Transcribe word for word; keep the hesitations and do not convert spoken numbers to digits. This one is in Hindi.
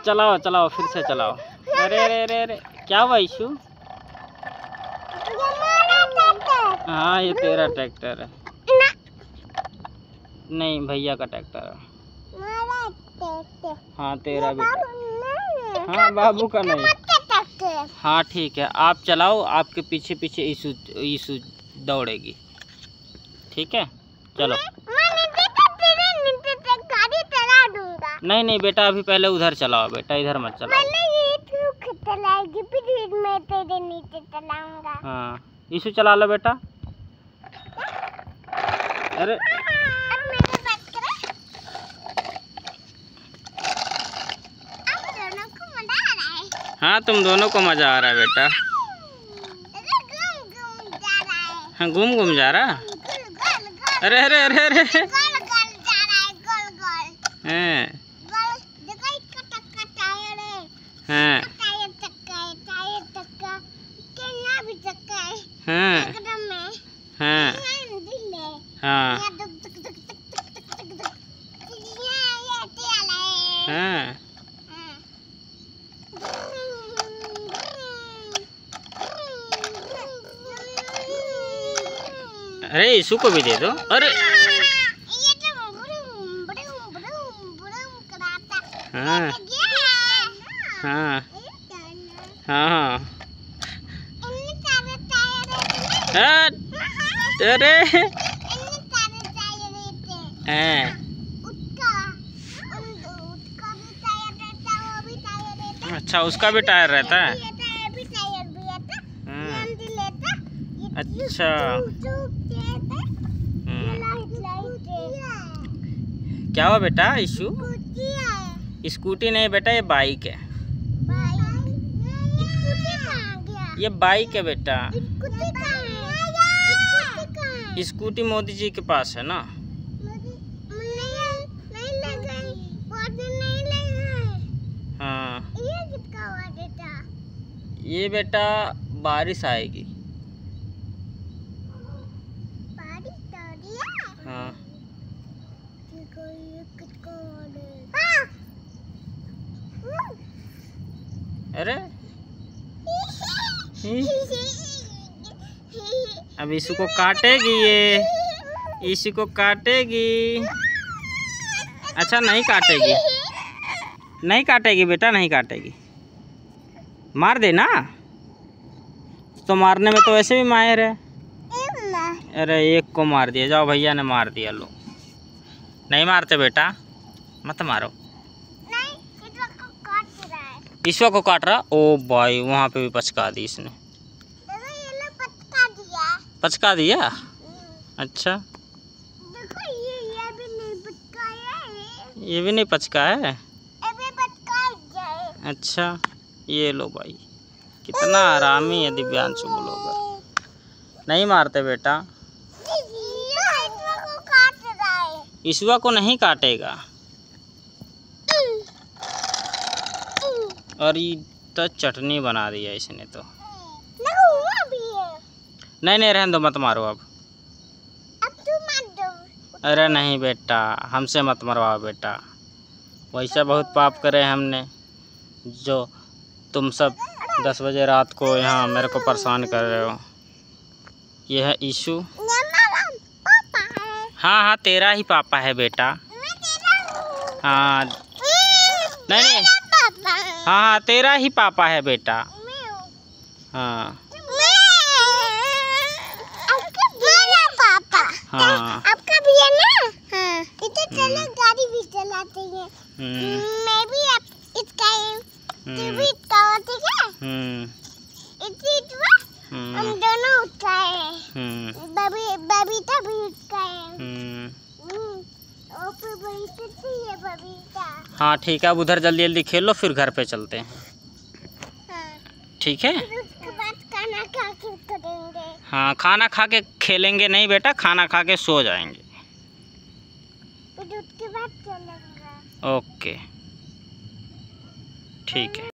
चलाओ चलाओ फिर से चलाओ। अरे अरे अरे अरे क्या हुआ इशू? हाँ ये तेरा ट्रैक्टर है। नहीं भैया का ट्रैक्टर है। हाँ तेरा बेटा। हाँ बाबू का नहीं। हाँ ठीक है आप चलाओ, आपके पीछे पीछे इशू इशू दौड़ेगी। ठीक है चलो। नहीं नहीं बेटा अभी पहले उधर चलाओ बेटा, इधर मत चलाओ। मैं तेरे नीचे चलाऊंगा। हाँ इशू चला लो बेटा। अरे हाँ तुम दोनों को मजा आ रहा है बेटा। हाँ घूम घूम जा रहा। अरे अरे अरे अरे हाँ हाँ हाँ हाँ हाँ। अरे इशू को भी दे दो। अरे हाँ हाँ हाँ अरे अच्छा उसका भी टायर रहता है। अच्छा क्या हुआ बेटा इशू? स्कूटी नहीं बेटा ये बाइक है। ये बाइक है बेटा। स्कूटी मोदी जी के पास है ना। हाँ ये बेटा बारिश आएगी। हाँ अरे अब इसी को काटेगी ये, इसी को काटेगी। अच्छा नहीं काटेगी, नहीं काटेगी बेटा नहीं काटेगी। मार देना तो मारने में तो वैसे भी माहिर है। अरे एक को मार दिया, जाओ भैया ने मार दिया। लो नहीं मारते बेटा मत मारो। ईश्वर को काट रहा। ओ भाई वहाँ पे भी पचका दी इसने। पचका दिया अच्छा। देखो ये ये भी नहीं पचका है। ये भी नहीं पचका है। अबे पचका जाए। अच्छा ये लो भाई, कितना आरामी है दिव्यांशु ब्लॉगर। नहीं मारते बेटा। को काट रहा है। ईश्वर को नहीं काटेगा। और ये तो चटनी बना दिया इसने तो। नहीं नहीं रहने दो मत मारो अब। अब तू मत दो। अरे नहीं बेटा हमसे मत मरवाओ बेटा, वैसा बहुत पाप करे हमने जो तुम सब दस बजे रात को यहाँ मेरे को परेशान कर रहे हो। ये है ईशू। हाँ हाँ तेरा ही पापा है बेटा। हाँ नहीं नहीं हाँ हाँ तेरा ही पापा है बेटा। हाँ हाँ आपका भी है ना। हाँ इधर चलो गाड़ी भी चलाते हैं। मैं भी आप इसका तू भी इसका हो ठीक है। इतना हम दोनों उसका है। बबी बबीता भी उसका है। और फिर बबीता है बबीता। हाँ ठीक है अब उधर जल्दी जल्दी खेल लो फिर घर पे चलते हैं। हाँ ठीक है उसके बाद खाना खा के करेंगे। हाँ खाना खा के खेलेंगे नहीं बेटा, खाना खा के सो जाएंगे। फिर उसके बाद चलेंगे। ओके ठीक है।